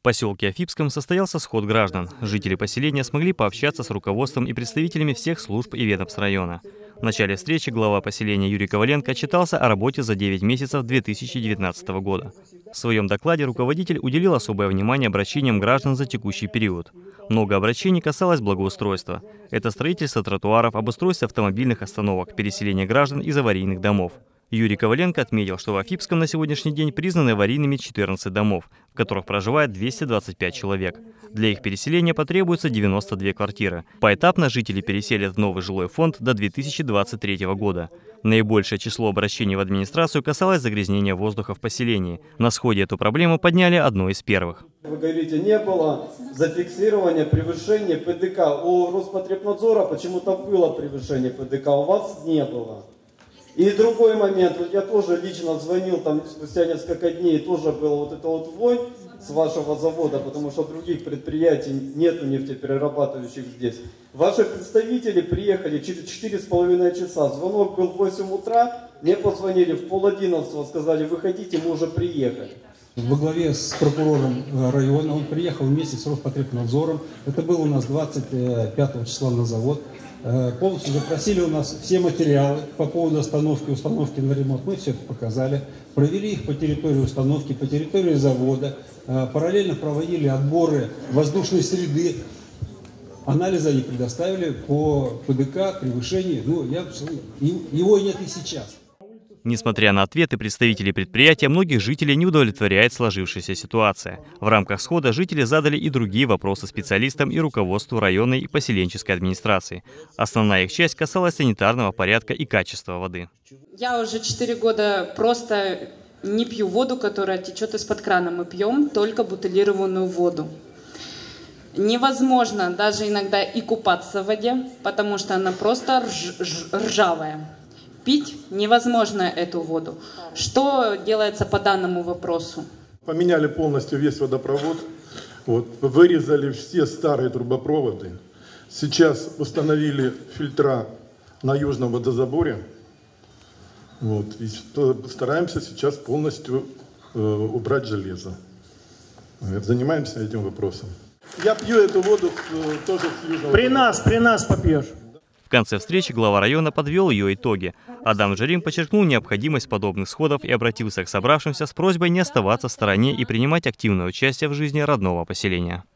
поселке Афипском состоялся сход граждан. Жители поселения смогли пообщаться с руководством и представителями всех служб и ведомств района. В начале встречи глава поселения Юрий Коваленко отчитался о работе за 9 месяцев 2019 года. В своем докладе руководитель уделил особое внимание обращениям граждан за текущий период. Много обращений касалось благоустройства. Это строительство тротуаров, обустройство автомобильных остановок, переселение граждан из аварийных домов. Юрий Коваленко отметил, что в Афипском на сегодняшний день признаны аварийными 14 домов, в которых проживает 225 человек. Для их переселения потребуется 92 квартиры. Поэтапно жители переселят в новый жилой фонд до 2023 года. Наибольшее число обращений в администрацию касалось загрязнения воздуха в поселении. На сходе эту проблему подняли одной из первых. Вы говорите, не было зафиксирования превышения ПДК. У Роспотребнадзора почему-то было превышение ПДК, у вас не было. И другой момент, вот я тоже лично звонил, там спустя несколько дней тоже была вот эта вот вонь с вашего завода, потому что других предприятий нету нефтеперерабатывающих здесь. Ваши представители приехали через 4,5 часа, звонок был в 8 утра, мне позвонили в 10:30, сказали, выходите, мы уже приехали. Во главе с прокурором района он приехал вместе с Роспотребнадзором, это было у нас 25 числа на завод. Полностью запросили у нас все материалы по поводу установки на ремонт. Мы все это показали, провели их по территории установки, по территории завода, параллельно проводили отборы воздушной среды, анализы они предоставили по ПДК, превышению, его нет и сейчас. Несмотря на ответы представителей предприятия, многих жителей не удовлетворяет сложившаяся ситуация. В рамках схода жители задали и другие вопросы специалистам и руководству районной и поселенческой администрации. Основная их часть касалась санитарного порядка и качества воды. Я уже 4 года просто не пью воду, которая течет из-под крана. Мы пьем только бутилированную воду. Невозможно даже иногда и купаться в воде, потому что она просто ржавая. Пить невозможно эту воду. Что делается по данному вопросу? Поменяли полностью весь водопровод, вырезали все старые трубопроводы. Сейчас установили фильтра на южном водозаборе. И стараемся сейчас полностью убрать железо. Занимаемся этим вопросом. Я пью эту воду тоже с южного водозабора. При нас попьешь. В конце встречи глава района подвел ее итоги. Адам Джарим подчеркнул необходимость подобных сходов и обратился к собравшимся с просьбой не оставаться в стороне и принимать активное участие в жизни родного поселения.